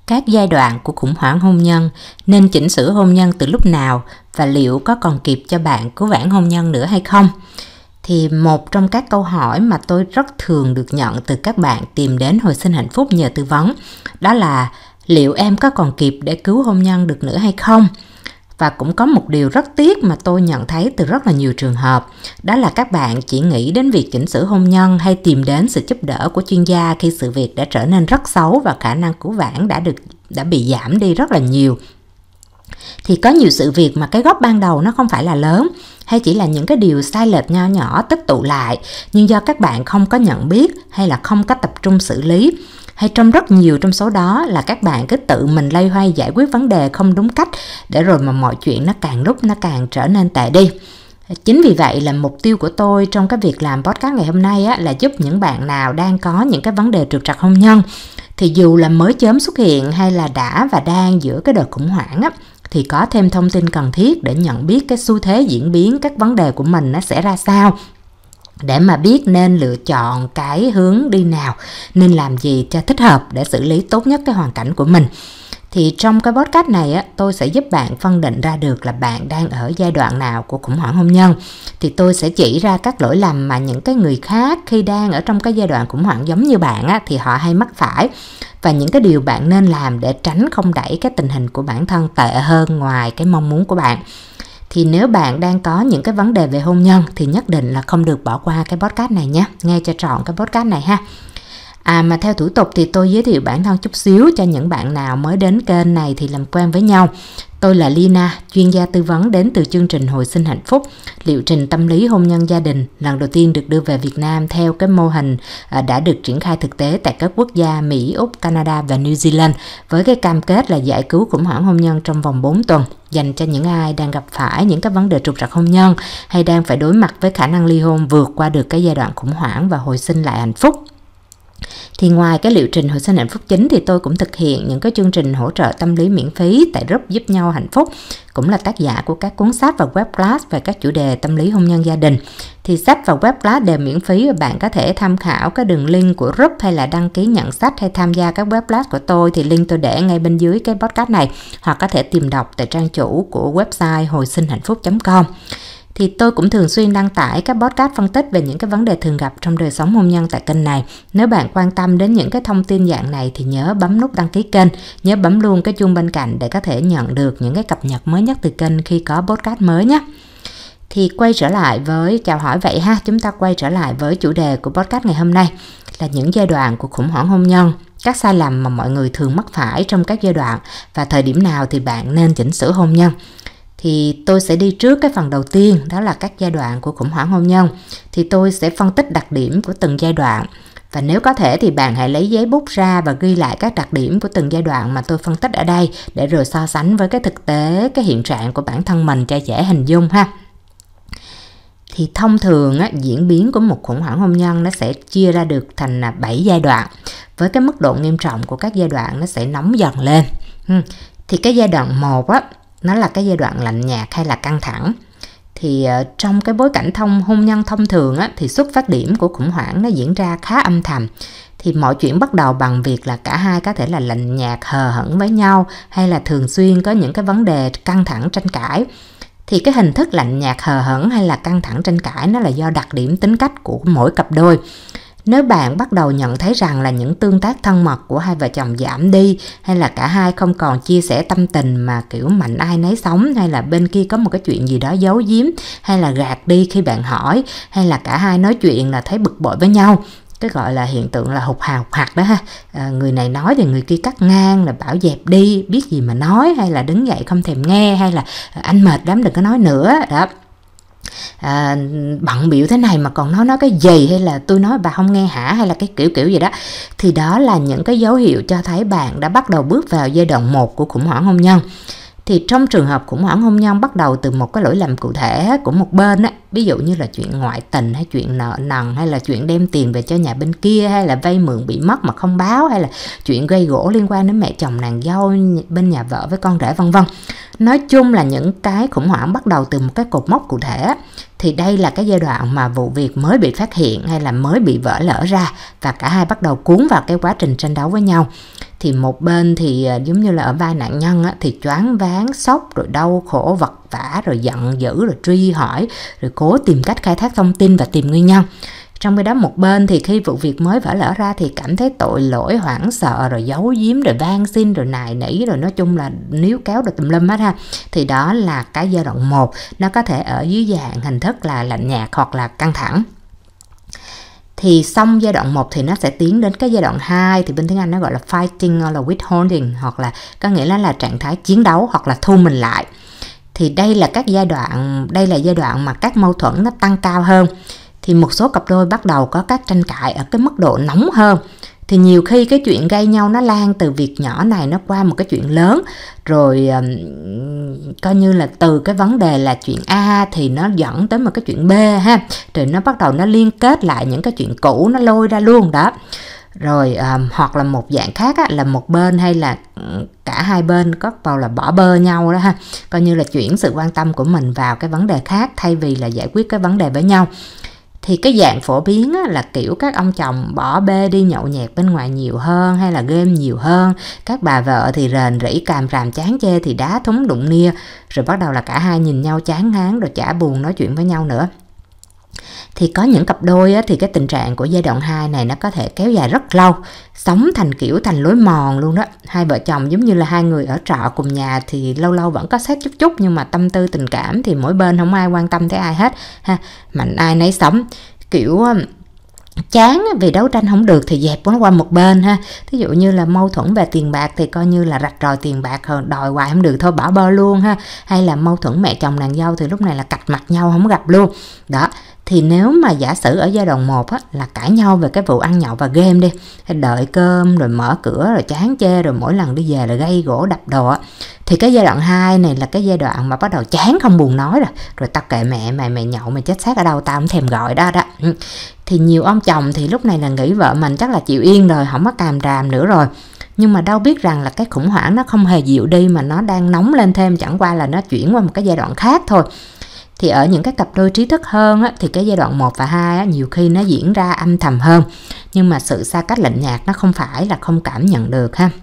Các giai đoạn của khủng hoảng hôn nhân, nên chỉnh sửa hôn nhân từ lúc nào và liệu có còn kịp cho bạn cứu vãn hôn nhân nữa hay không? Thì một trong các câu hỏi mà tôi rất thường được nhận từ các bạn tìm đến Hồi sinh hạnh phúc nhờ tư vấn, đó là liệu em có còn kịp để cứu hôn nhân được nữa hay không? Và cũng có một điều rất tiếc mà tôi nhận thấy từ rất là nhiều trường hợp, đó là các bạn chỉ nghĩ đến việc chỉnh sửa hôn nhân hay tìm đến sự giúp đỡ của chuyên gia khi sự việc đã trở nên rất xấu và khả năng cứu vãn đã bị giảm đi rất là nhiều. Thì có nhiều sự việc mà cái gốc ban đầu nó không phải là lớn, hay chỉ là những cái điều sai lệch nho nhỏ tích tụ lại, nhưng do các bạn không có nhận biết hay là không có tập trung xử lý, hay trong rất nhiều trong số đó là các bạn cứ tự mình loay hoay giải quyết vấn đề không đúng cách, để rồi mà mọi chuyện nó càng lúc nó càng trở nên tệ đi. Chính vì vậy là mục tiêu của tôi trong cái việc làm podcast ngày hôm nay là giúp những bạn nào đang có những cái vấn đề trục trặc hôn nhân, thì dù là mới chớm xuất hiện hay là đã và đang giữa cái đợt khủng hoảng thì có thêm thông tin cần thiết để nhận biết cái xu thế diễn biến các vấn đề của mình nó sẽ ra sao, để mà biết nên lựa chọn cái hướng đi nào, nên làm gì cho thích hợp để xử lý tốt nhất cái hoàn cảnh của mình. Thì trong cái podcast này tôi sẽ giúp bạn phân định ra được là bạn đang ở giai đoạn nào của khủng hoảng hôn nhân. Thì tôi sẽ chỉ ra các lỗi lầm mà những cái người khác khi đang ở trong cái giai đoạn khủng hoảng giống như bạn thì họ hay mắc phải, và những cái điều bạn nên làm để tránh không đẩy cái tình hình của bản thân tệ hơn ngoài cái mong muốn của bạn. Thì nếu bạn đang có những cái vấn đề về hôn nhân thì nhất định là không được bỏ qua cái podcast này nhé. Nghe cho trọn cái podcast này ha. Mà theo thủ tục thì tôi giới thiệu bản thân chút xíu cho những bạn nào mới đến kênh này thì làm quen với nhau. Tôi là Lina, chuyên gia tư vấn đến từ chương trình Hồi sinh hạnh phúc, liệu trình tâm lý hôn nhân gia đình, lần đầu tiên được đưa về Việt Nam theo cái mô hình đã được triển khai thực tế tại các quốc gia Mỹ, Úc, Canada và New Zealand, với cái cam kết là giải cứu khủng hoảng hôn nhân trong vòng 4 tuần, dành cho những ai đang gặp phải những cái vấn đề trục trặc hôn nhân hay đang phải đối mặt với khả năng ly hôn, vượt qua được cái giai đoạn khủng hoảng và hồi sinh lại hạnh phúc. Thì ngoài cái liệu trình hồi sinh hạnh phúc chính thì tôi cũng thực hiện những cái chương trình hỗ trợ tâm lý miễn phí tại group Giúp Nhau Hạnh Phúc, cũng là tác giả của các cuốn sách và web class về các chủ đề tâm lý hôn nhân gia đình. Thì sách và web class đều miễn phí và bạn có thể tham khảo cái đường link của group hay là đăng ký nhận sách hay tham gia các web class của tôi, thì link tôi để ngay bên dưới cái podcast này, hoặc có thể tìm đọc tại trang chủ của website hồi sinh hạnh phúc.com. Thì tôi cũng thường xuyên đăng tải các podcast phân tích về những cái vấn đề thường gặp trong đời sống hôn nhân tại kênh này. Nếu bạn quan tâm đến những cái thông tin dạng này thì nhớ bấm nút đăng ký kênh, nhớ bấm luôn cái chuông bên cạnh để có thể nhận được những cái cập nhật mới nhất từ kênh khi có podcast mới nhé. Thì quay trở lại với chào hỏi vậy ha, chúng ta quay trở lại với chủ đề của podcast ngày hôm nay là những giai đoạn của khủng hoảng hôn nhân, các sai lầm mà mọi người thường mắc phải trong các giai đoạn và thời điểm nào thì bạn nên chỉnh sửa hôn nhân. Thì tôi sẽ đi trước cái phần đầu tiên, đó là các giai đoạn của khủng hoảng hôn nhân. Thì tôi sẽ phân tích đặc điểm của từng giai đoạn. Và nếu có thể thì bạn hãy lấy giấy bút ra và ghi lại các đặc điểm của từng giai đoạn mà tôi phân tích ở đây, để rồi so sánh với cái thực tế, cái hiện trạng của bản thân mình cho dễ hình dung ha. Thì thông thường diễn biến của một khủng hoảng hôn nhân nó sẽ chia ra được thành 7 giai đoạn. Với cái mức độ nghiêm trọng của các giai đoạn nó sẽ nóng dần lên. Thì cái giai đoạn 1 nó là cái giai đoạn lạnh nhạt hay là căng thẳng. Thì trong cái bối cảnh hôn nhân thông thường thì xuất phát điểm của khủng hoảng nó diễn ra khá âm thầm. Thì mọi chuyện bắt đầu bằng việc là cả hai có thể là lạnh nhạt, hờ hững với nhau, hay là thường xuyên có những cái vấn đề căng thẳng tranh cãi. Thì cái hình thức lạnh nhạt, hờ hững hay là căng thẳng tranh cãi nó là do đặc điểm tính cách của mỗi cặp đôi. Nếu bạn bắt đầu nhận thấy rằng là những tương tác thân mật của hai vợ chồng giảm đi, hay là cả hai không còn chia sẻ tâm tình mà kiểu mạnh ai nấy sống, hay là bên kia có một cái chuyện gì đó giấu giếm, hay là gạt đi khi bạn hỏi, hay là cả hai nói chuyện là thấy bực bội với nhau, cái gọi là hiện tượng là hụt hào hụt hạt đó ha. Người này nói thì người kia cắt ngang, là bảo dẹp đi, biết gì mà nói, hay là đứng dậy không thèm nghe, hay là anh mệt lắm đừng có nói nữa đó. Bận bịu thế này mà còn nói cái gì, hay là tôi nói bà không nghe hả, hay là cái kiểu gì đó. Thì đó là những cái dấu hiệu cho thấy bạn đã bắt đầu bước vào giai đoạn 1 của khủng hoảng hôn nhân. Thì trong trường hợp khủng hoảng hôn nhân bắt đầu từ một cái lỗi lầm cụ thể của một bên ví dụ như là chuyện ngoại tình, hay chuyện nợ nần, hay là chuyện đem tiền về cho nhà bên kia, hay là vay mượn bị mất mà không báo, hay là chuyện gây gổ liên quan đến mẹ chồng nàng dâu, bên nhà vợ với con rể vân vân. Nói chung là những cái khủng hoảng bắt đầu từ một cái cột mốc cụ thể. Thì đây là cái giai đoạn mà vụ việc mới bị phát hiện hay là mới bị vỡ lỡ ra, và cả hai bắt đầu cuốn vào cái quá trình tranh đấu với nhau. thì một bên thì giống như là ở vai nạn nhân á, thì choáng váng, sốc, rồi đau khổ, vật vã, rồi giận dữ, rồi truy hỏi, rồi cố tìm cách khai thác thông tin và tìm nguyên nhân. Trong khi đó một bên thì khi vụ việc mới vỡ lỡ ra thì cảm thấy tội lỗi, hoảng sợ, rồi giấu giếm, rồi van xin, rồi nài nỉ, rồi nói chung là níu kéo rồi tùm lum hết ha. Thì đó là cái giai đoạn 1, nó có thể ở dưới dạng hình thức là lạnh nhạt hoặc là căng thẳng. Thì xong giai đoạn 1 thì nó sẽ tiến đến cái giai đoạn 2, thì bên tiếng Anh nó gọi là fighting hoặc là withholding, hoặc là có nghĩa là trạng thái chiến đấu hoặc là thu mình lại. Thì đây là giai đoạn mà các mâu thuẫn nó tăng cao hơn. Thì một số cặp đôi bắt đầu có các tranh cãi ở cái mức độ nóng hơn. Thì nhiều khi cái chuyện gây nhau nó lan từ việc nhỏ này nó qua một cái chuyện lớn, rồi coi như là từ cái vấn đề là chuyện A thì nó dẫn tới một cái chuyện B ha, rồi nó bắt đầu nó liên kết lại những cái chuyện cũ, nó lôi ra luôn đó. Rồi hoặc là một dạng khác á, là một bên hay là cả hai bên có vào là bỏ bơ nhau đó ha, coi như là chuyển sự quan tâm của mình vào cái vấn đề khác thay vì là giải quyết cái vấn đề với nhau. Thì cái dạng phổ biến á, là kiểu các ông chồng bỏ bê đi nhậu nhẹt bên ngoài nhiều hơn hay là game nhiều hơn. Các bà vợ thì rền rĩ càm ràm chán chê thì đá thúng đụng nia. Rồi bắt đầu là cả hai nhìn nhau chán ngán rồi chả buồn nói chuyện với nhau nữa. Thì có những cặp đôi á, thì cái tình trạng của giai đoạn 2 này nó có thể kéo dài rất lâu, sống thành lối mòn luôn đó. Hai vợ chồng giống như là hai người ở trọ cùng nhà thì lâu lâu vẫn có xét chút nhưng mà tâm tư tình cảm thì mỗi bên không ai quan tâm tới ai hết ha, mạnh ai nấy sống, kiểu chán vì đấu tranh không được thì dẹp nó qua một bên ha. Thí dụ như là mâu thuẫn về tiền bạc thì coi như là rạch ròi tiền bạc, đòi hoài không được thôi bỏ bơ luôn ha. Hay là mâu thuẫn mẹ chồng nàng dâu thì lúc này là cạch mặt nhau không gặp luôn đó. Thì nếu mà giả sử ở giai đoạn 1 á, là cãi nhau về cái vụ ăn nhậu và game đi, đợi cơm rồi mở cửa rồi chán chê rồi mỗi lần đi về là gây gỗ đập đồ á, thì cái giai đoạn 2 này là cái giai đoạn mà bắt đầu chán không buồn nói rồi tao kệ mẹ mày nhậu mày chết xác ở đâu tao không thèm gọi đó. Thì nhiều ông chồng thì lúc này là nghĩ vợ mình chắc là chịu yên rồi, không có càm ràm nữa rồi. Nhưng mà đâu biết rằng là cái khủng hoảng nó không hề dịu đi mà nó đang nóng lên thêm, chẳng qua là nó chuyển qua một cái giai đoạn khác thôi. Thì ở những cái cặp đôi trí thức hơn á, thì cái giai đoạn 1 và 2 á, nhiều khi nó diễn ra âm thầm hơn. Nhưng mà sự xa cách lạnh nhạt nó không phải là không cảm nhận được ha.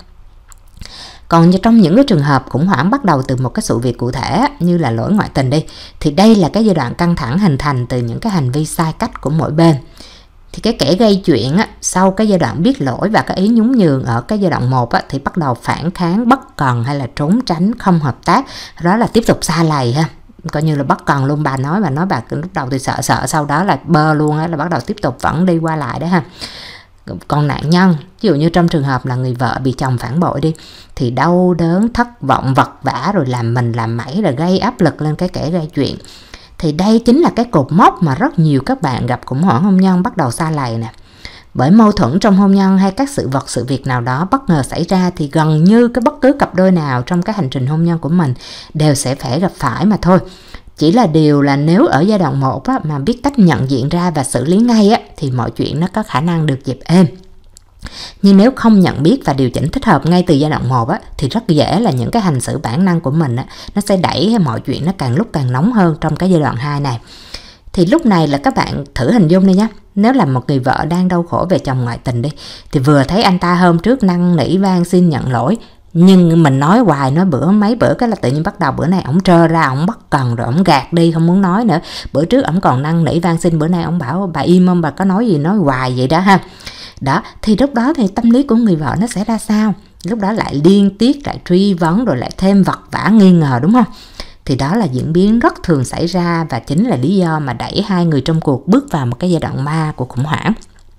Còn trong những cái trường hợp khủng hoảng bắt đầu từ một cái sự việc cụ thể như là lỗi ngoại tình đi, thì đây là cái giai đoạn căng thẳng hình thành từ những cái hành vi sai cách của mỗi bên. Thì cái kẻ gây chuyện á, sau cái giai đoạn biết lỗi và cái ý nhún nhường ở cái giai đoạn 1 á, thì bắt đầu phản kháng bất cần hay là trốn tránh, không hợp tác, đó là tiếp tục sa lầy ha. Coi như là bất cần luôn, bà nói lúc đầu thì sợ sau đó là bơ luôn á, là bắt đầu tiếp tục vẫn đi qua lại đó ha. Còn nạn nhân, ví dụ như trong trường hợp là người vợ bị chồng phản bội đi, thì đau đớn, thất vọng, vật vã, rồi làm mình làm mẩy, rồi gây áp lực lên cái kẻ gây chuyện. Thì đây chính là cái cột mốc mà rất nhiều các bạn gặp khủng hoảng hôn nhân bắt đầu sa lầy nè. Bởi mâu thuẫn trong hôn nhân hay các sự việc nào đó bất ngờ xảy ra thì gần như cái bất cứ cặp đôi nào trong cái hành trình hôn nhân của mình đều sẽ phải gặp phải mà thôi. Chỉ là điều là nếu ở giai đoạn 1 á, mà biết cách nhận diện ra và xử lý ngay á, thì mọi chuyện nó có khả năng được dẹp êm. Nhưng nếu không nhận biết và điều chỉnh thích hợp ngay từ giai đoạn 1 á, thì rất dễ là những cái hành xử bản năng của mình á, nó sẽ đẩy mọi chuyện nó càng lúc càng nóng hơn trong cái giai đoạn 2 này. Thì lúc này là các bạn thử hình dung đi nhé. Nếu là một người vợ đang đau khổ về chồng ngoại tình đi, thì vừa thấy anh ta hôm trước năn nỉ van xin nhận lỗi, nhưng mình nói hoài nói mấy bữa cái là tự nhiên bắt đầu bữa nay ổng trơ ra, ổng bất cần rồi ổng gạt đi không muốn nói nữa. Bữa trước ổng còn năn nỉ van xin, bữa nay ổng bảo bà im không, bà có nói gì nói hoài vậy đó ha. Đó, thì lúc đó thì tâm lý của người vợ nó sẽ ra sao? Lúc đó lại liên tiếp, lại truy vấn, rồi lại thêm vật vã nghi ngờ, đúng không? Thì đó là diễn biến rất thường xảy ra và chính là lý do mà đẩy hai người trong cuộc bước vào một cái giai đoạn 3 của khủng hoảng.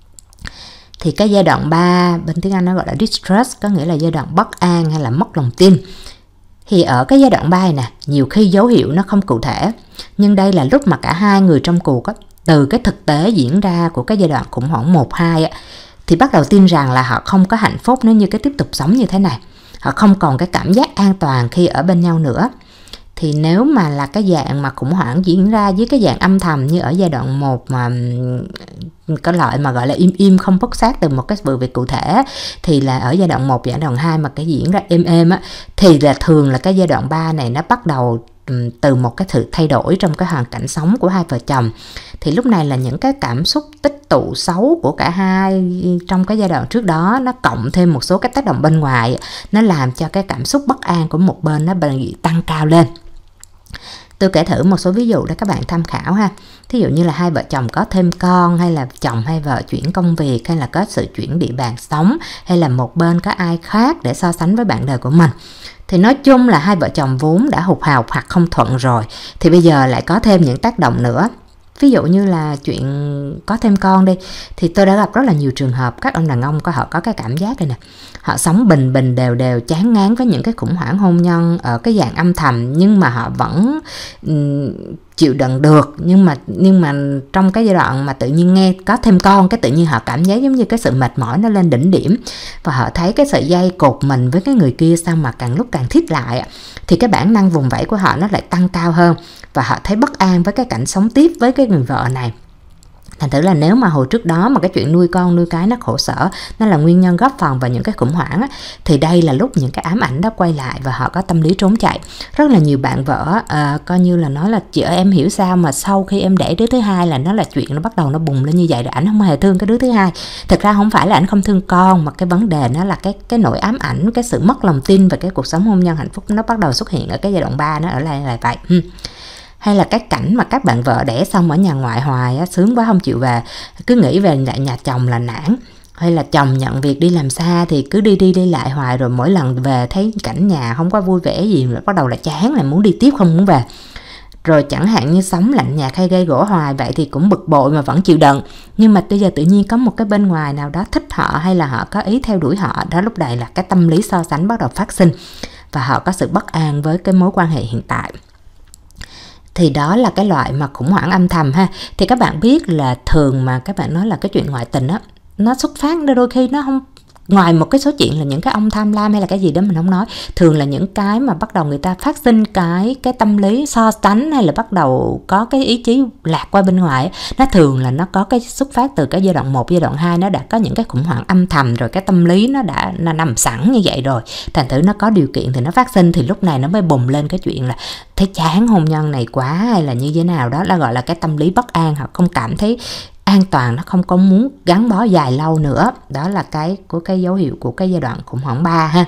Thì cái giai đoạn 3 bên tiếng Anh nó gọi là distress, có nghĩa là giai đoạn bất an hay là mất lòng tin. Thì ở cái giai đoạn 3 này nè, nhiều khi dấu hiệu nó không cụ thể, nhưng đây là lúc mà cả hai người trong cuộc á, từ cái thực tế diễn ra của cái giai đoạn khủng hoảng 1-2 á, thì bắt đầu tin rằng là họ không có hạnh phúc nếu như cái tiếp tục sống như thế này. Họ không còn cái cảm giác an toàn khi ở bên nhau nữa. Thì nếu mà là cái dạng mà khủng hoảng diễn ra với cái dạng âm thầm như ở giai đoạn 1 mà có loại mà gọi là im không bóc sát từ một cái sự việc cụ thể, thì là ở giai đoạn 1, giai đoạn 2 mà cái diễn ra êm á, thì là thường là cái giai đoạn 3 này nó bắt đầu từ một cái sự thay đổi trong cái hoàn cảnh sống của hai vợ chồng. Thì lúc này là những cái cảm xúc tích tụ xấu của cả hai trong cái giai đoạn trước đó, nó cộng thêm một số cái tác động bên ngoài, nó làm cho cái cảm xúc bất an của một bên nó bị tăng cao lên. Tôi kể thử một số ví dụ để các bạn tham khảo ha. Thí dụ như là hai vợ chồng có thêm con, hay là chồng hay vợ chuyển công việc, hay là có sự chuyển địa bàn sống, hay là một bên có ai khác để so sánh với bạn đời của mình. Thì nói chung là hai vợ chồng vốn đã hụt hào hoặc không thuận rồi, thì bây giờ lại có thêm những tác động nữa. Ví dụ như là chuyện có thêm con đi, thì tôi đã gặp rất là nhiều trường hợp các ông đàn ông họ có cái cảm giác này nè. Họ sống bình bình đều đều, chán ngán với những cái khủng hoảng hôn nhân ở cái dạng âm thầm, nhưng mà họ vẫn chịu đựng được. Nhưng mà trong cái giai đoạn mà tự nhiên nghe có thêm con, cái tự nhiên họ cảm giác giống như cái sự mệt mỏi nó lên đỉnh điểm, và họ thấy cái sợi dây cột mình với cái người kia sao mà càng lúc càng thít lại, thì cái bản năng vùng vẫy của họ nó lại tăng cao hơn, và họ thấy bất an với cái cảnh sống tiếp với cái người vợ này. Thành thử là nếu mà hồi trước đó mà cái chuyện nuôi con nuôi cái nó khổ sở, nó là nguyên nhân góp phần vào những cái khủng hoảng á, thì đây là lúc những cái ám ảnh đó quay lại và họ có tâm lý trốn chạy. Rất là nhiều bạn vợ coi như là nói là chị ơi, em hiểu sao mà sau khi em đẻ đứa thứ hai là nó là chuyện nó bắt đầu nó bùng lên như vậy, rồi ảnh không hề thương cái đứa thứ hai. Thực ra không phải là ảnh không thương con, mà cái vấn đề nó là cái nỗi ám ảnh, cái sự mất lòng tin về cái cuộc sống hôn nhân hạnh phúc nó bắt đầu xuất hiện ở cái giai đoạn 3, nó ở lại là vậy. Hay là cái cảnh mà các bạn vợ đẻ xong ở nhà ngoại hoài á, sướng quá không chịu về, cứ nghĩ về lại nhà chồng là nản. Hay là chồng nhận việc đi làm xa thì cứ đi lại hoài, rồi mỗi lần về thấy cảnh nhà không có vui vẻ gì, rồi bắt đầu là chán, là muốn đi tiếp không muốn về. Rồi chẳng hạn như sống lạnh nhạt hay gây gổ hoài vậy thì cũng bực bội mà vẫn chịu đựng. Nhưng mà bây giờ tự nhiên có một cái bên ngoài nào đó thích họ, hay là họ có ý theo đuổi họ, đó lúc này là cái tâm lý so sánh bắt đầu phát sinh, và họ có sự bất an với cái mối quan hệ hiện tại. Thì đó là cái loại mà khủng hoảng âm thầm ha. Thì các bạn biết là thường mà các bạn nói là cái chuyện ngoại tình á, nó xuất phát đôi khi nó không, ngoài một cái số chuyện là những cái ông tham lam hay là cái gì đó mình không nói, thường là những cái mà bắt đầu người ta phát sinh cái tâm lý so sánh, hay là bắt đầu có cái ý chí lạc qua bên ngoài, nó thường là nó có cái xuất phát từ cái giai đoạn 1, giai đoạn 2 nó đã có những cái khủng hoảng âm thầm rồi, cái tâm lý nó đã nằm sẵn như vậy rồi, thành thử nó có điều kiện thì nó phát sinh, thì lúc này nó mới bùng lên cái chuyện là thấy chán hôn nhân này quá, hay là như thế nào đó, là gọi là cái tâm lý bất an, họ không cảm thấy an toàn, nó không có muốn gắn bó dài lâu nữa. Đó là cái dấu hiệu của cái giai đoạn khủng hoảng 3 ha.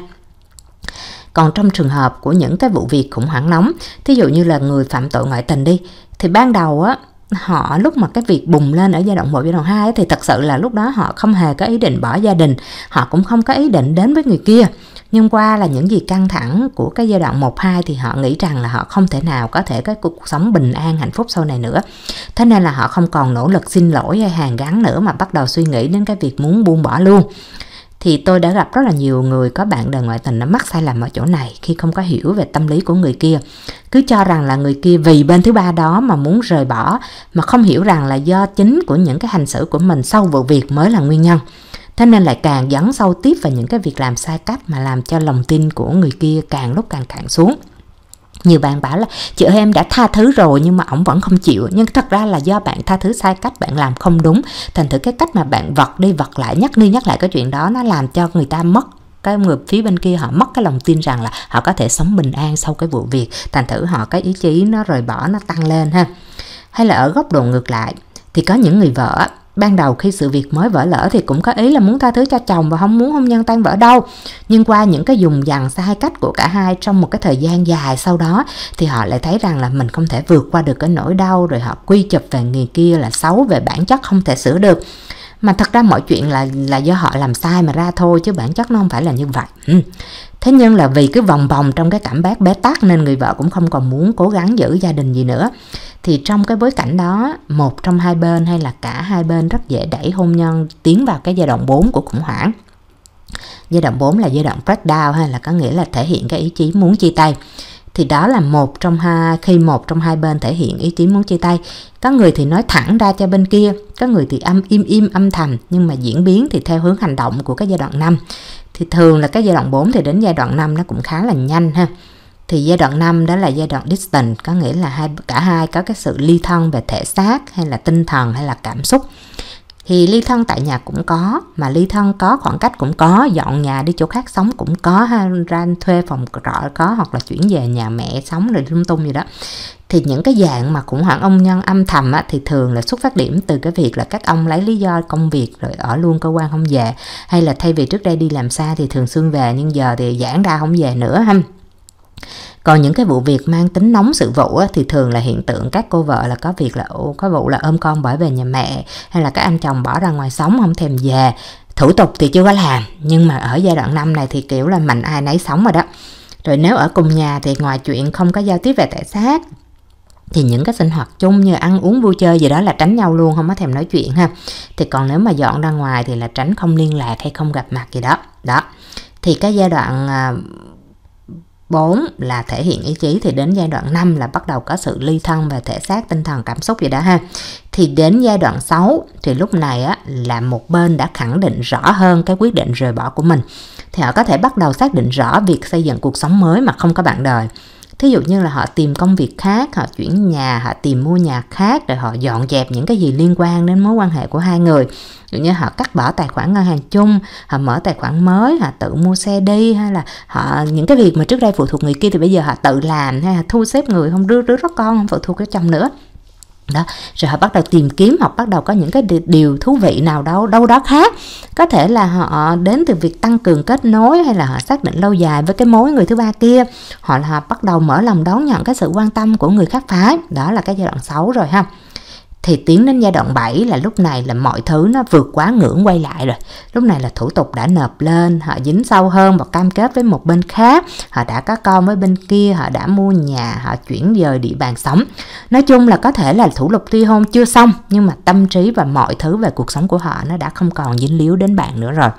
Còn trong trường hợp của những cái vụ việc khủng hoảng nóng, thí dụ như là người phạm tội ngoại tình đi, thì ban đầu á, họ lúc mà cái việc bùng lên ở giai đoạn 1, giai đoạn 2 thì thật sự là lúc đó họ không hề có ý định bỏ gia đình, họ cũng không có ý định đến với người kia. Nhưng qua là những gì căng thẳng của cái giai đoạn 1, 2 thì họ nghĩ rằng là họ không thể nào có thể có cuộc sống bình an hạnh phúc sau này nữa. Thế nên là họ không còn nỗ lực xin lỗi hay hàn gắn nữa, mà bắt đầu suy nghĩ đến cái việc muốn buông bỏ luôn. Thì tôi đã gặp rất là nhiều người có bạn đời ngoại tình nó mắc sai lầm ở chỗ này, khi không có hiểu về tâm lý của người kia. Cứ cho rằng là người kia vì bên thứ ba đó mà muốn rời bỏ, mà không hiểu rằng là do chính của những cái hành xử của mình sau vụ việc mới là nguyên nhân. Thế nên lại càng dấn sâu tiếp vào những cái việc làm sai cách, mà làm cho lòng tin của người kia càng lúc càng cạn xuống. Nhiều bạn bảo là chị ơi, em đã tha thứ rồi nhưng mà ổng vẫn không chịu. Nhưng thật ra là do bạn tha thứ sai cách, bạn làm không đúng. Thành thử cái cách mà bạn vật đi vật lại, nhắc đi nhắc lại cái chuyện đó, nó làm cho người ta mất, cái người phía bên kia họ mất cái lòng tin rằng là họ có thể sống bình an sau cái vụ việc. Thành thử họ cái ý chí nó rời bỏ nó tăng lên ha. Hay là ở góc độ ngược lại, thì có những người vợ ban đầu khi sự việc mới vỡ lỡ thì cũng có ý là muốn tha thứ cho chồng và không muốn hôn nhân tan vỡ đâu. Nhưng qua những cái dùng dằng sai cách của cả hai trong một cái thời gian dài sau đó, thì họ lại thấy rằng là mình không thể vượt qua được cái nỗi đau, rồi họ quy chụp về người kia là xấu về bản chất, không thể sửa được. Mà thật ra mọi chuyện là do họ làm sai mà ra thôi, chứ bản chất nó không phải là như vậy. Thế nhưng là vì cứ vòng vòng trong cái cảm giác bế tắc, nên người vợ cũng không còn muốn cố gắng giữ gia đình gì nữa. Thì trong cái bối cảnh đó, một trong hai bên hay là cả hai bên rất dễ đẩy hôn nhân tiến vào cái giai đoạn 4 của khủng hoảng. Giai đoạn 4 là giai đoạn breakdown, hay là có nghĩa là thể hiện cái ý chí muốn chia tay. Thì đó là khi một trong hai bên thể hiện ý chí muốn chia tay. Có người thì nói thẳng ra cho bên kia, có người thì im âm thầm, nhưng mà diễn biến thì theo hướng hành động của cái giai đoạn 5. Thì thường là cái giai đoạn 4 thì đến giai đoạn 5 nó cũng khá là nhanh ha. Thì giai đoạn 5 đó là giai đoạn distant, có nghĩa là cả hai có cái sự ly thân về thể xác hay là tinh thần hay là cảm xúc. Thì ly thân tại nhà cũng có, mà ly thân có khoảng cách cũng có, dọn nhà đi chỗ khác sống cũng có ha, ra thuê phòng trọ có, hoặc là chuyển về nhà mẹ sống rồi lung tung gì đó. Thì những cái dạng mà khủng hoảng hôn nhân âm thầm á, thì thường là xuất phát điểm từ cái việc là các ông lấy lý do công việc rồi ở luôn cơ quan không về, hay là thay vì trước đây đi làm xa thì thường xuyên về, nhưng giờ thì giãn ra không về nữa ha. Còn những cái vụ việc mang tính nóng sự vụ á, thì thường là hiện tượng các cô vợ là có việc là có vụ là ôm con bỏ về nhà mẹ, hay là các anh chồng bỏ ra ngoài sống không thèm về. Thủ tục thì chưa có làm, nhưng mà ở giai đoạn 5 này thì kiểu là mạnh ai nấy sống rồi đó. Rồi nếu ở cùng nhà thì ngoài chuyện không có giao tiếp về thể xác, thì những cái sinh hoạt chung như ăn uống vui chơi gì đó là tránh nhau luôn, không có thèm nói chuyện ha. Thì còn nếu mà dọn ra ngoài thì là tránh không liên lạc hay không gặp mặt gì đó. Đó. Thì cái giai đoạn 4 là thể hiện ý chí, thì đến giai đoạn 5 là bắt đầu có sự ly thân về thể xác, tinh thần, cảm xúc gì đó ha. Thì đến giai đoạn 6 thì lúc này á, là một bên đã khẳng định rõ hơn cái quyết định rời bỏ của mình. Thì họ có thể bắt đầu xác định rõ việc xây dựng cuộc sống mới mà không có bạn đời. Thí dụ như là họ tìm công việc khác, họ chuyển nhà, họ tìm mua nhà khác, rồi họ dọn dẹp những cái gì liên quan đến mối quan hệ của hai người. Ví dụ như họ cắt bỏ tài khoản ngân hàng chung, họ mở tài khoản mới, họ tự mua xe đi, hay là họ những cái việc mà trước đây phụ thuộc người kia thì bây giờ họ tự làm, hay là thu xếp người, không rước con, không phụ thuộc cái chồng nữa. Đó, rồi họ bắt đầu tìm kiếm, họ bắt đầu có những cái điều thú vị nào đâu đó khác. Có thể là họ đến từ việc tăng cường kết nối, hay là họ xác định lâu dài với cái mối người thứ ba kia, họ bắt đầu mở lòng đón nhận cái sự quan tâm của người khác phái. Đó là cái giai đoạn 6 rồi ha. Thì tiến đến giai đoạn 7 là lúc này là mọi thứ nó vượt quá ngưỡng quay lại rồi. Lúc này là thủ tục đã nộp lên, họ dính sâu hơn và cam kết với một bên khác, họ đã có con với bên kia, họ đã mua nhà, họ chuyển dời địa bàn sống. Nói chung là có thể là thủ tục ly hôn chưa xong, nhưng mà tâm trí và mọi thứ về cuộc sống của họ nó đã không còn dính líu đến bạn nữa rồi.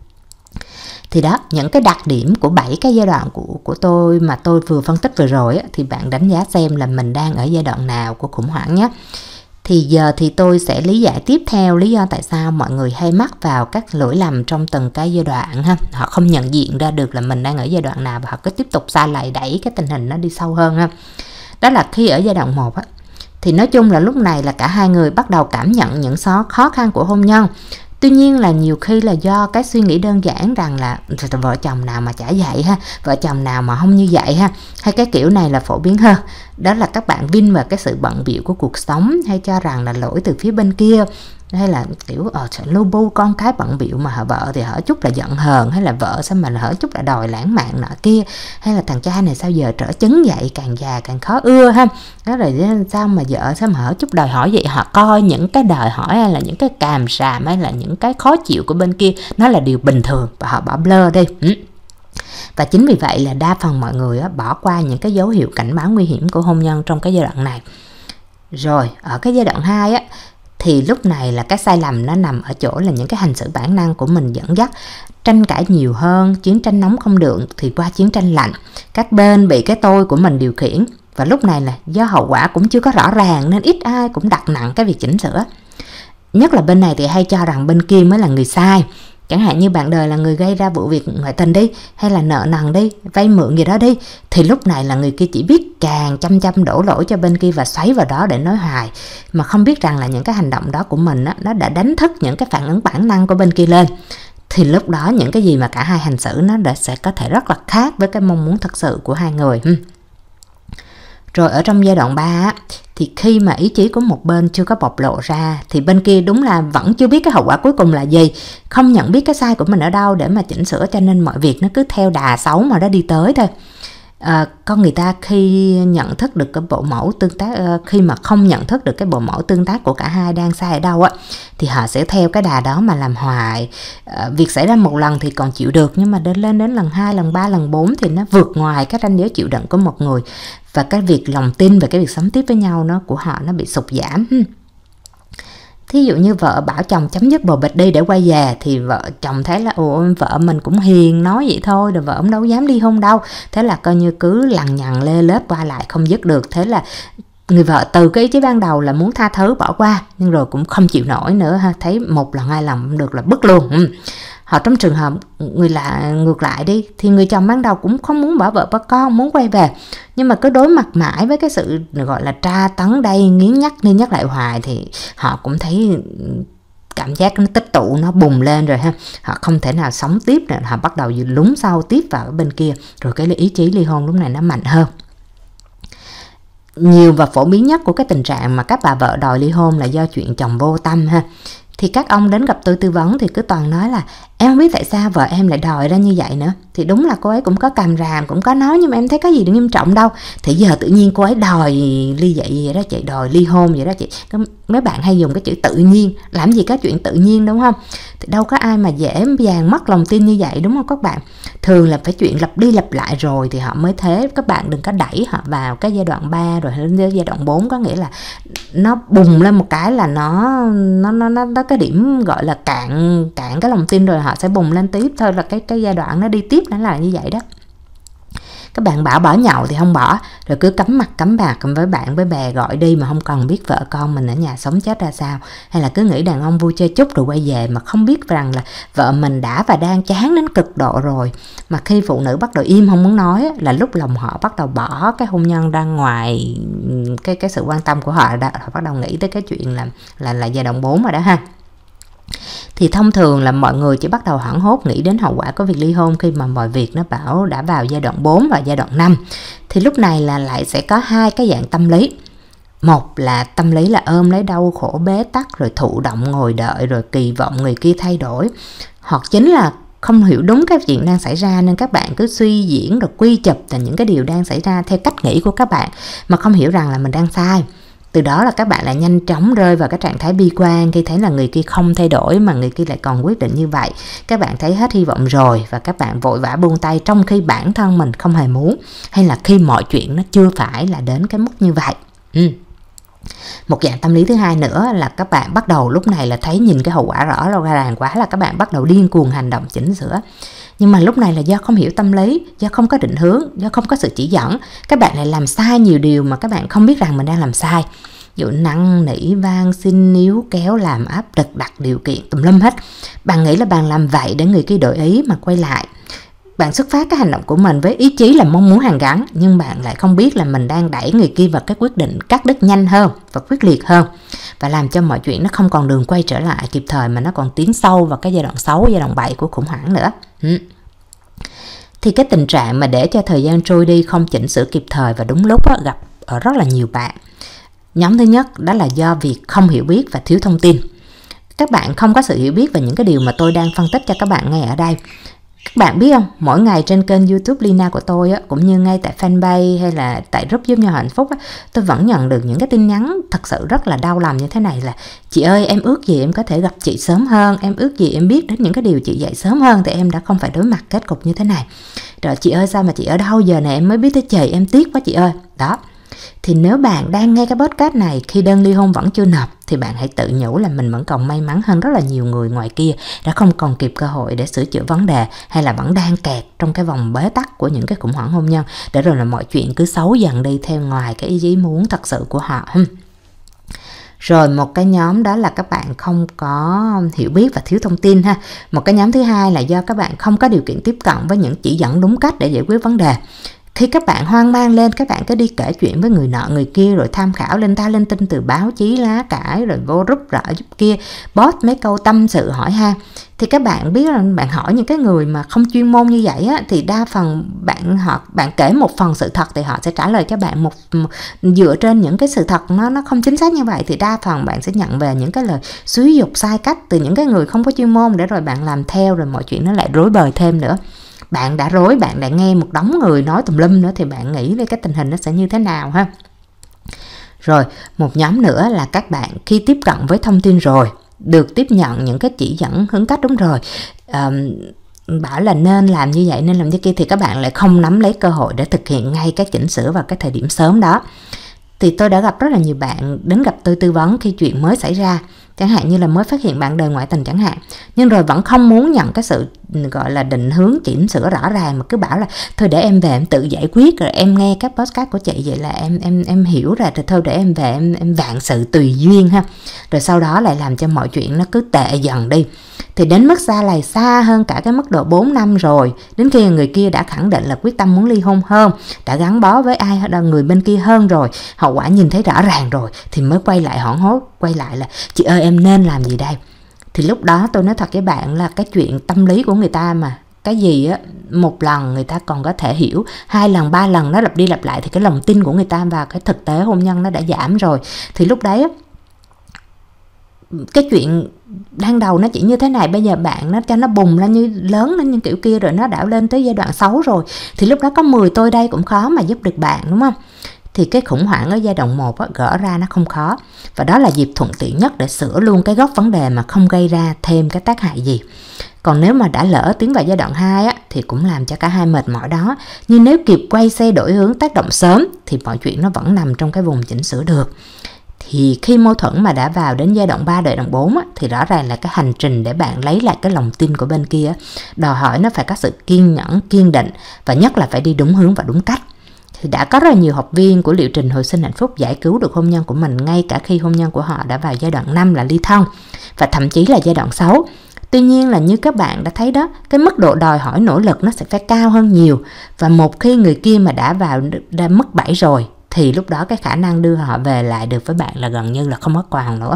Thì đó, những cái đặc điểm của 7 cái giai đoạn của tôi mà tôi vừa phân tích vừa rồi á, thì bạn đánh giá xem là mình đang ở giai đoạn nào của khủng hoảng nhé. Thì giờ thì tôi sẽ lý giải tiếp theo lý do tại sao mọi người hay mắc vào các lỗi lầm trong từng cái giai đoạn ha. Họ không nhận diện ra được là mình đang ở giai đoạn nào và họ cứ tiếp tục sa lầy đẩy cái tình hình nó đi sâu hơn ha. Đó là khi ở giai đoạn 1 á, thì nói chung là lúc này là cả hai người bắt đầu cảm nhận những khó khăn của hôn nhân. Tuy nhiên là nhiều khi là do cái suy nghĩ đơn giản rằng là vợ chồng nào mà chả vậy ha, vợ chồng nào mà không như vậy ha, hay cái kiểu này là phổ biến hơn. Đó là các bạn vin vào cái sự bận bịu của cuộc sống, hay cho rằng là lỗi từ phía bên kia, hay là kiểu lu bu con cái bận bịu mà họ vợ thì hở chút là giận hờn, hay là vợ sao mà hở chút là đòi lãng mạn nọ kia, hay là thằng cha này sao giờ trở chứng vậy, càng già càng khó ưa ha. Đó là sao mà vợ sao mà hở chút đòi hỏi vậy. Họ coi những cái đòi hỏi hay là những cái càm ràm hay là những cái khó chịu của bên kia nó là điều bình thường và họ bỏ blur đi. Và chính vì vậy là đa phần mọi người bỏ qua những cái dấu hiệu cảnh báo nguy hiểm của hôn nhân trong cái giai đoạn này. Rồi ở cái giai đoạn 2 á, thì lúc này là cái sai lầm nó nằm ở chỗ là những cái hành xử bản năng của mình dẫn dắt tranh cãi nhiều hơn, chiến tranh nóng không được thì qua chiến tranh lạnh, các bên bị cái tôi của mình điều khiển. Và lúc này là do hậu quả cũng chưa có rõ ràng nên ít ai cũng đặt nặng cái việc chỉnh sửa. Nhất là bên này thì hay cho rằng bên kia mới là người sai. Chẳng hạn như bạn đời là người gây ra vụ việc ngoại tình đi, hay là nợ nần đi, vay mượn gì đó đi, thì lúc này là người kia chỉ biết càng chăm đổ lỗi cho bên kia và xoáy vào đó để nói hoài, mà không biết rằng là những cái hành động đó của mình á, nó đã đánh thức những cái phản ứng bản năng của bên kia lên. Thì lúc đó những cái gì mà cả hai hành xử nó sẽ có thể rất là khác với cái mong muốn thật sự của hai người. Rồi ở trong giai đoạn 3 á, thì khi mà ý chí của một bên chưa có bộc lộ ra thì bên kia đúng là vẫn chưa biết cái hậu quả cuối cùng là gì, không nhận biết cái sai của mình ở đâu để mà chỉnh sửa, cho nên mọi việc nó cứ theo đà xấu mà nó đi tới thôi. Con người ta khi nhận thức được cái bộ mẫu tương tác, khi mà không nhận thức được cái bộ mẫu tương tác của cả hai đang sai ở đâu á, thì họ sẽ theo cái đà đó mà làm hoài. Việc xảy ra một lần thì còn chịu được, nhưng mà lên đến lần 2, lần 3, lần 4 thì nó vượt ngoài cái ranh giới chịu đựng của một người, và cái việc lòng tin về cái việc sống tiếp với nhau của họ nó bị sụt giảm. Thí dụ như vợ bảo chồng chấm dứt bồ bịch đi để quay về, thì vợ chồng thấy là vợ mình cũng hiền nói vậy thôi, rồi vợ ông đâu dám đi hôn đâu. Thế là coi như cứ lằng nhằng lê lết qua lại không dứt được. Thế là người vợ từ cái ý chí ban đầu là muốn tha thứ bỏ qua, nhưng rồi cũng không chịu nổi nữa ha. Thấy một lần 2 lần không được là bứt luôn. Họ trong trường hợp ngược lại đi, thì người chồng ban đầu cũng không muốn bỏ vợ bỏ con, muốn quay về, nhưng mà cứ đối mặt mãi với cái sự gọi là tra tấn đây, nghiến nhắc đi nhắc lại hoài, thì họ cũng thấy cảm giác nó tích tụ, nó bùng lên rồi ha, họ không thể nào sống tiếp nữa, họ bắt đầu lún sâu tiếp vào bên kia, rồi cái ý chí ly hôn lúc này nó mạnh hơn. Nhiều và phổ biến nhất của cái tình trạng mà các bà vợ đòi ly hôn là do chuyện chồng vô tâm ha. Thì các ông đến gặp tôi tư vấn thì cứ toàn nói là em không biết tại sao vợ em lại đòi ra như vậy nữa. Thì đúng là cô ấy cũng có càm ràm, cũng có nói, nhưng mà em thấy có gì nghiêm trọng đâu. Thì giờ tự nhiên cô ấy đòi ly dị vậy đó chị, đòi ly hôn vậy đó chị. Mấy bạn hay dùng cái chữ tự nhiên, làm gì có chuyện tự nhiên đúng không? Thì đâu có ai mà dễ dàng mất lòng tin như vậy đúng không các bạn? Thường là phải chuyện lặp đi lặp lại rồi thì họ mới thế. Các bạn đừng có đẩy họ vào cái giai đoạn 3 rồi đến giai đoạn 4, có nghĩa là nó bùng lên một cái là nó cái điểm gọi là cạn cái lòng tin rồi họ sẽ bùng lên tiếp thôi, là cái giai đoạn nó đi tiếp nó là như vậy đó. Các bạn bảo bỏ nhậu thì không bỏ, rồi cứ cắm mặt cắm bạc với bạn với bè gọi đi mà không cần biết vợ con mình ở nhà sống chết ra sao, hay là cứ nghĩ đàn ông vui chơi chút rồi quay về mà không biết rằng là vợ mình đã và đang chán đến cực độ rồi. Mà khi phụ nữ bắt đầu im không muốn nói là lúc lòng họ bắt đầu bỏ cái hôn nhân ra ngoài cái sự quan tâm của họ, họ bắt đầu nghĩ tới cái chuyện là giai đoạn 4 rồi đó ha. Thì thông thường là mọi người chỉ bắt đầu hoảng hốt nghĩ đến hậu quả của việc ly hôn khi mà mọi việc nó đã vào giai đoạn 4 và giai đoạn 5. Thì lúc này là lại sẽ có hai cái dạng tâm lý. Một là tâm lý là ôm lấy đau khổ bế tắc, rồi thụ động ngồi đợi, rồi kỳ vọng người kia thay đổi. Hoặc chính là không hiểu đúng cái chuyện đang xảy ra nên các bạn cứ suy diễn rồi quy chụp là những cái điều đang xảy ra theo cách nghĩ của các bạn mà không hiểu rằng là mình đang sai. Từ đó là các bạn lại nhanh chóng rơi vào cái trạng thái bi quan khi thấy là người kia không thay đổi mà người kia lại còn quyết định như vậy. Các bạn thấy hết hy vọng rồi và các bạn vội vã buông tay trong khi bản thân mình không hề muốn, hay là khi mọi chuyện nó chưa phải là đến cái mức như vậy. Một dạng tâm lý thứ hai nữa là các bạn bắt đầu lúc này là thấy nhìn cái hậu quả rõ ràng quá là các bạn bắt đầu điên cuồng hành động chỉnh sửa. Nhưng mà lúc này là do không hiểu tâm lý, do không có định hướng, do không có sự chỉ dẫn, các bạn lại làm sai nhiều điều mà các bạn không biết rằng mình đang làm sai. Ví dụ năn nỉ, van xin, níu kéo, làm áp lực, đặt điều kiện tùm lum hết. Bạn nghĩ là bạn làm vậy để người kia đổi ý mà quay lại. Bạn xuất phát cái hành động của mình với ý chí là mong muốn hàn gắn, nhưng bạn lại không biết là mình đang đẩy người kia vào cái quyết định cắt đứt nhanh hơn và quyết liệt hơn, và làm cho mọi chuyện nó không còn đường quay trở lại kịp thời mà nó còn tiến sâu vào cái giai đoạn 6, giai đoạn 7 của khủng hoảng nữa. Thì cái tình trạng mà để cho thời gian trôi đi không chỉnh sửa kịp thời và đúng lúc gặp ở rất là nhiều bạn. Nhóm thứ nhất đó là do việc không hiểu biết và thiếu thông tin. Các bạn không có sự hiểu biết về những cái điều mà tôi đang phân tích cho các bạn nghe ở đây. Các bạn biết không, mỗi ngày trên kênh YouTube Lina của tôi cũng như ngay tại fanpage hay là tại group Giúp Nhau Hạnh Phúc tôi vẫn nhận được những cái tin nhắn thật sự rất là đau lòng như thế này là: chị ơi, em ước gì em có thể gặp chị sớm hơn, em ước gì em biết đến những cái điều chị dạy sớm hơn thì em đã không phải đối mặt kết cục như thế này. Rồi chị ơi, sao mà chị ở đâu giờ này em mới biết tới chị, em tiếc quá chị ơi. Đó. Thì nếu bạn đang nghe cái podcast này khi đơn ly hôn vẫn chưa nộp thì bạn hãy tự nhủ là mình vẫn còn may mắn hơn rất là nhiều người ngoài kia đã không còn kịp cơ hội để sửa chữa vấn đề, hay là vẫn đang kẹt trong cái vòng bế tắc của những cái khủng hoảng hôn nhân, để rồi là mọi chuyện cứ xấu dần đi theo ngoài cái ý muốn thật sự của họ. Rồi một cái nhóm đó là các bạn không có hiểu biết và thiếu thông tin ha. Một cái nhóm thứ hai là do các bạn không có điều kiện tiếp cận với những chỉ dẫn đúng cách để giải quyết vấn đề. Khi các bạn hoang mang lên, các bạn cứ đi kể chuyện với người nọ người kia, rồi tham khảo linh ta linh tinh từ báo chí lá cải, rồi vô group rợ giúp kia, post mấy câu tâm sự hỏi han. Thì các bạn biết là bạn hỏi những cái người mà không chuyên môn như vậy thì đa phần bạn kể một phần sự thật thì họ sẽ trả lời cho bạn dựa trên những cái sự thật nó không chính xác như vậy, thì đa phần bạn sẽ nhận về những cái lời xúi dục sai cách từ những cái người không có chuyên môn, để rồi bạn làm theo, rồi mọi chuyện nó lại rối bời thêm nữa. Bạn đã rối, bạn lại nghe một đống người nói tùm lum nữa thì bạn nghĩ về cái tình hình nó sẽ như thế nào ha. Rồi một nhóm nữa là các bạn khi tiếp cận với thông tin rồi, được tiếp nhận những cái chỉ dẫn hướng cách đúng rồi, bảo là nên làm như vậy nên làm như kia, thì các bạn lại không nắm lấy cơ hội để thực hiện ngay cái chỉnh sửa vào cái thời điểm sớm đó. Thì tôi đã gặp rất là nhiều bạn đến gặp tôi tư vấn khi chuyện mới xảy ra, chẳng hạn như là mới phát hiện bạn đời ngoại tình chẳng hạn, nhưng rồi vẫn không muốn nhận cái sự gọi là định hướng chỉnh sửa rõ ràng, mà cứ bảo là thôi để em về em tự giải quyết, rồi em nghe các podcast của chị vậy là em hiểu rồi, thôi để em về em vạn sự tùy duyên ha. Rồi sau đó lại làm cho mọi chuyện nó cứ tệ dần đi, thì đến mức xa lầy xa hơn cả cái mức độ 4 năm rồi, đến khi người kia đã khẳng định là quyết tâm muốn ly hôn hơn, đã gắn bó với ai người bên kia hơn rồi, hậu quả nhìn thấy rõ ràng rồi, thì mới quay lại hoảng hốt, quay lại là chị ơi em nên làm gì đây. Thì lúc đó tôi nói thật với bạn là cái chuyện tâm lý của người ta mà, cái gì á một lần người ta còn có thể hiểu, 2 lần 3 lần nó lặp đi lặp lại thì cái lòng tin của người ta vào cái thực tế hôn nhân nó đã giảm rồi. Thì lúc đấy cái chuyện ban đầu nó chỉ như thế này, bây giờ bạn nó cho nó bùng lên như lớn lên như kiểu kia, rồi nó đã lên tới giai đoạn xấu rồi, thì lúc đó có 10 tôi đây cũng khó mà giúp được bạn, đúng không? Thì cái khủng hoảng ở giai đoạn 1 gỡ ra nó không khó, và đó là dịp thuận tiện nhất để sửa luôn cái gốc vấn đề mà không gây ra thêm cái tác hại gì. Còn nếu mà đã lỡ tiến vào giai đoạn 2 thì cũng làm cho cả hai mệt mỏi đó. Nhưng nếu kịp quay xe đổi hướng tác động sớm thì mọi chuyện nó vẫn nằm trong cái vùng chỉnh sửa được. Thì khi mâu thuẫn mà đã vào đến giai đoạn 3, giai đoạn 4 thì rõ ràng là cái hành trình để bạn lấy lại cái lòng tin của bên kia đòi hỏi nó phải có sự kiên nhẫn, kiên định, và nhất là phải đi đúng hướng và đúng cách. Thì đã có rất là nhiều học viên của liệu trình hồi sinh hạnh phúc giải cứu được hôn nhân của mình ngay cả khi hôn nhân của họ đã vào giai đoạn 5 là ly thân, và thậm chí là giai đoạn 6. Tuy nhiên là như các bạn đã thấy đó, cái mức độ đòi hỏi nỗ lực nó sẽ phải cao hơn nhiều, và một khi người kia mà đã mất bẫy rồi thì lúc đó cái khả năng đưa họ về lại được với bạn là gần như là không có còn nữa.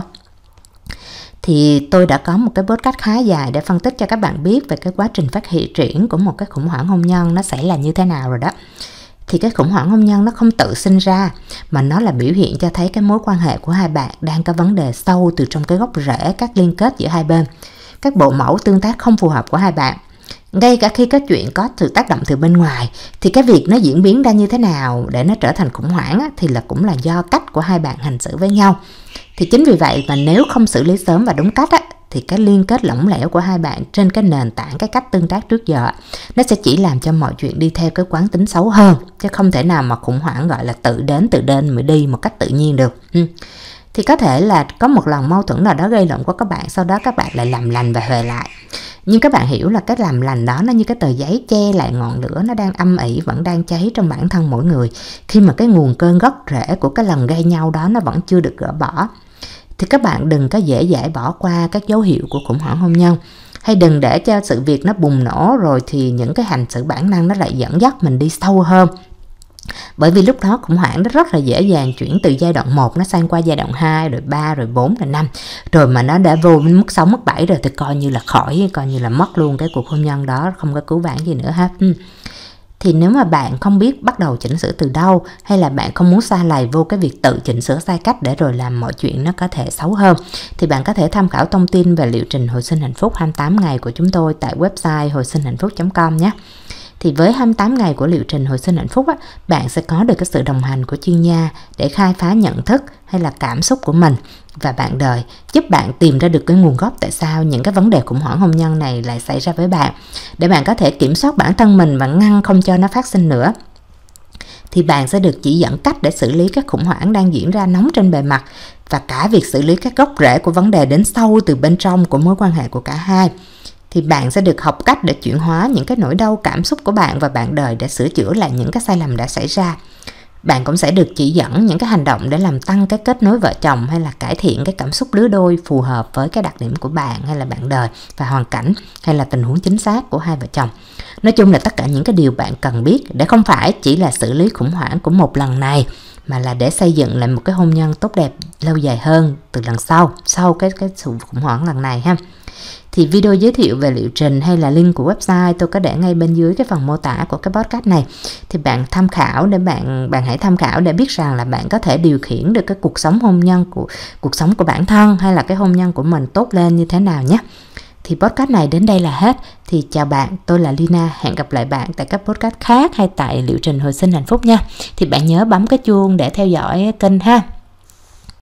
Thì tôi đã có một cái podcast khá dài để phân tích cho các bạn biết về cái quá trình phát hiện triển của một cái khủng hoảng hôn nhân nó sẽ là như thế nào rồi đó. Thì cái khủng hoảng hôn nhân nó không tự sinh ra, mà nó là biểu hiện cho thấy cái mối quan hệ của hai bạn đang có vấn đề sâu từ trong cái gốc rễ các liên kết giữa hai bên, các bộ mẫu tương tác không phù hợp của hai bạn. Ngay cả khi có chuyện có sự tác động từ bên ngoài thì cái việc nó diễn biến ra như thế nào để nó trở thành khủng hoảng thì là cũng là do cách của hai bạn hành xử với nhau. Thì chính vì vậy mà nếu không xử lý sớm và đúng cách thì cái liên kết lỏng lẻo của hai bạn trên cái nền tảng cái cách tương tác trước giờ nó sẽ chỉ làm cho mọi chuyện đi theo cái quán tính xấu hơn, chứ không thể nào mà khủng hoảng gọi là tự đến mới đi một cách tự nhiên được. Thì có thể là có một lần mâu thuẫn nào đó gây lộn của các bạn, sau đó các bạn lại làm lành và huề lại. Nhưng các bạn hiểu là cái làm lành đó nó như cái tờ giấy che lại ngọn lửa nó đang âm ỉ, vẫn đang cháy trong bản thân mỗi người, khi mà cái nguồn cơn gốc rễ của cái lần gây nhau đó nó vẫn chưa được gỡ bỏ. Thì các bạn đừng có dễ dãi bỏ qua các dấu hiệu của khủng hoảng hôn nhân, hay đừng để cho sự việc nó bùng nổ rồi thì những cái hành xử bản năng nó lại dẫn dắt mình đi sâu hơn. Bởi vì lúc đó khủng hoảng nó rất là dễ dàng chuyển từ giai đoạn 1 nó sang qua giai đoạn 2, rồi 3, rồi 4, rồi 5. Rồi mà nó đã vô mức 6, mức 7 rồi thì coi như là khỏi, coi như là mất luôn cái cuộc hôn nhân đó, không có cứu vãn gì nữa ha. Thì nếu mà bạn không biết bắt đầu chỉnh sửa từ đâu, hay là bạn không muốn sa lầy vô cái việc tự chỉnh sửa sai cách để rồi làm mọi chuyện nó có thể xấu hơn, thì bạn có thể tham khảo thông tin về liệu trình hồi sinh hạnh phúc 28 ngày của chúng tôi tại website hồi sinh hạnh phúc.com nhé. Thì với 28 ngày của liệu trình hồi sinh hạnh phúc bạn sẽ có được cái sự đồng hành của chuyên gia để khai phá nhận thức hay là cảm xúc của mình và bạn đời, giúp bạn tìm ra được cái nguồn gốc tại sao những cái vấn đề khủng hoảng hôn nhân này lại xảy ra với bạn, để bạn có thể kiểm soát bản thân mình và ngăn không cho nó phát sinh nữa. Thì bạn sẽ được chỉ dẫn cách để xử lý các khủng hoảng đang diễn ra nóng trên bề mặt, và cả việc xử lý các gốc rễ của vấn đề đến sâu từ bên trong của mối quan hệ của cả hai. Thì bạn sẽ được học cách để chuyển hóa những cái nỗi đau cảm xúc của bạn và bạn đời để sửa chữa lại những cái sai lầm đã xảy ra. Bạn cũng sẽ được chỉ dẫn những cái hành động để làm tăng cái kết nối vợ chồng, hay là cải thiện cái cảm xúc lứa đôi phù hợp với cái đặc điểm của bạn hay là bạn đời và hoàn cảnh hay là tình huống chính xác của hai vợ chồng. Nói chung là tất cả những cái điều bạn cần biết để không phải chỉ là xử lý khủng hoảng của một lần này, mà là để xây dựng lại một cái hôn nhân tốt đẹp lâu dài hơn từ lần sau cái sự khủng hoảng lần này ha. Thì video giới thiệu về liệu trình hay là link của website tôi có để ngay bên dưới cái phần mô tả của cái podcast này. Thì bạn tham khảo để bạn hãy tham khảo để biết rằng là bạn có thể điều khiển được cái cuộc sống hôn nhân cuộc sống của bản thân hay là cái hôn nhân của mình tốt lên như thế nào nhé. Thì podcast này đến đây là hết. Thì chào bạn, tôi là Lina, hẹn gặp lại bạn tại các podcast khác hay tại liệu trình hồi sinh hạnh phúc nha. Thì bạn nhớ bấm cái chuông để theo dõi kênh ha.